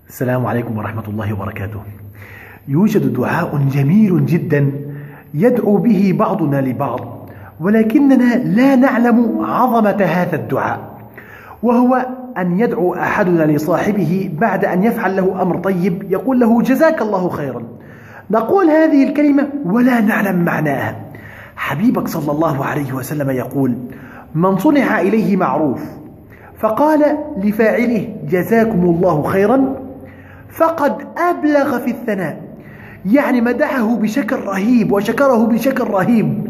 السلام عليكم ورحمة الله وبركاته. يوجد دعاء جميل جدا يدعو به بعضنا لبعض، ولكننا لا نعلم عظمة هذا الدعاء، وهو أن يدعو أحدنا لصاحبه بعد أن يفعل له أمر طيب يقول له جزاك الله خيرا. نقول هذه الكلمة ولا نعلم معناها. حبيبك صلى الله عليه وسلم يقول: من صنع إليه معروف فقال لفاعله جزاكم الله خيرا فقد أبلغ في الثناء، يعني مدحه بشكل رهيب وشكره بشكل رهيب.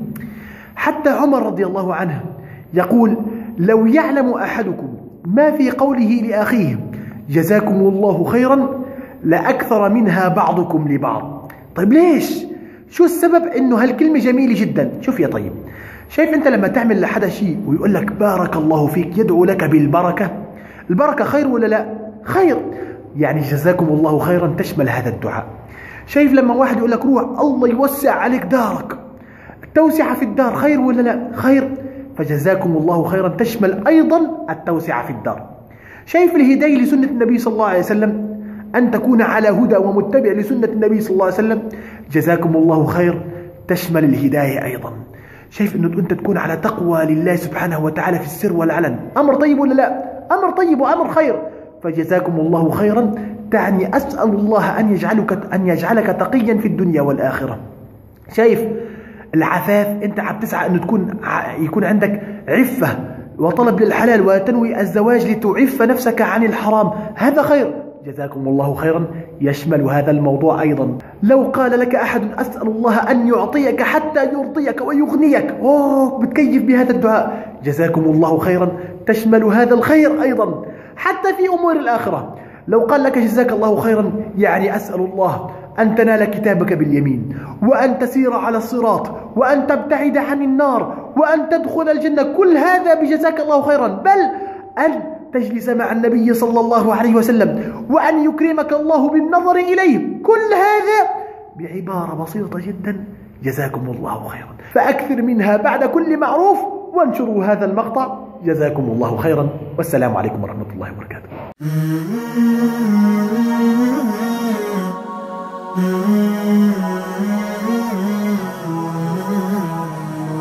حتى عمر رضي الله عنه يقول: لو يعلم أحدكم ما في قوله لأخيه جزاكم الله خيرا لأكثر منها بعضكم لبعض. طيب ليش؟ شو السبب؟ إنه هالكلمة جميلة جدا. شوف يا طيب، شايف أنت لما تعمل لحدا شيء ويقول لك بارك الله فيك، يدعو لك بالبركة، البركة خير ولا لا؟ خير. يعني جزاكم الله خيرا تشمل هذا الدعاء. شايف لما واحد يقول لك روح الله يوسع عليك دارك، التوسعة في الدار خير ولا لا؟ خير. فجزاكم الله خيرا تشمل أيضا التوسعة في الدار. شايف الهداية لسنة النبي صلى الله عليه وسلم، أن تكون على هدى ومتبع لسنة النبي صلى الله عليه وسلم، جزاكم الله خير تشمل الهداية أيضا. شايف أنه أنت تكون على تقوى لله سبحانه وتعالى في السر والعلن، أمر طيب ولا لا؟ أمر طيب وأمر خير. فجزاكم الله خيرا تعني أسأل الله أن يجعلك تقيا في الدنيا والآخرة. شايف العفاف، أنت عم تسعى أن يكون عندك عفة وطلب للحلال وتنوي الزواج لتعف نفسك عن الحرام، هذا خير. جزاكم الله خيرا يشمل هذا الموضوع أيضا. لو قال لك أحد أسأل الله أن يعطيك حتى يرضيك ويغنيك، بتكيف بهذا الدعاء، جزاكم الله خيرا تشمل هذا الخير أيضا. حتى في أمور الآخرة، لو قال لك جزاك الله خيرا يعني أسأل الله أن تنال كتابك باليمين، وأن تسير على الصراط، وأن تبتعد عن النار، وأن تدخل الجنة، كل هذا بجزاك الله خيرا، بل أن تجلس مع النبي صلى الله عليه وسلم، وأن يكرمك الله بالنظر إليه، كل هذا بعبارة بسيطة جدا جزاكم الله خيرا. فأكثر منها بعد كل معروف، وانشروا هذا المقطع. جزاكم الله خيرا، والسلام عليكم ورحمة الله وبركاته.